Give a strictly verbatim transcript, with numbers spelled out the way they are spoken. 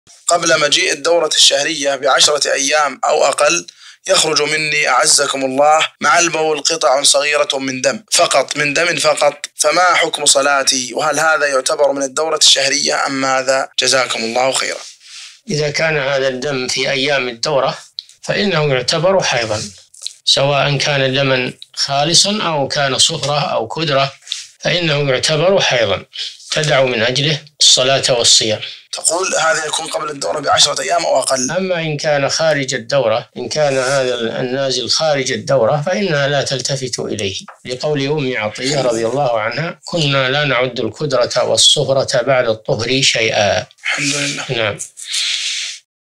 قبل مجيء الدورة الشهرية بعشرة أيام أو أقل يخرج مني أعزكم الله مع البول قطع صغيرة من دم فقط، من دم فقط، فما حكم صلاتي؟ وهل هذا يعتبر من الدورة الشهرية أم ماذا؟ جزاكم الله خيرا. إذا كان هذا الدم في أيام الدورة فإنه يعتبر حيضا، سواء كان دما خالصا أو كان صفرة أو كدرة، فإنه يعتبر حيضا تدع من أجله الصلاة والصيام. تقول هذا يكون قبل الدورة بعشرة أيام أو أقل. أما إن كان خارج الدورة، إن كان هذا النازل خارج الدورة فإنها لا تلتفت إليه، لقول أم عطية رضي الله عنها: كنا لا نعد الكدرة والصفرة بعد الطهر شيئا. الحمد لله. نعم.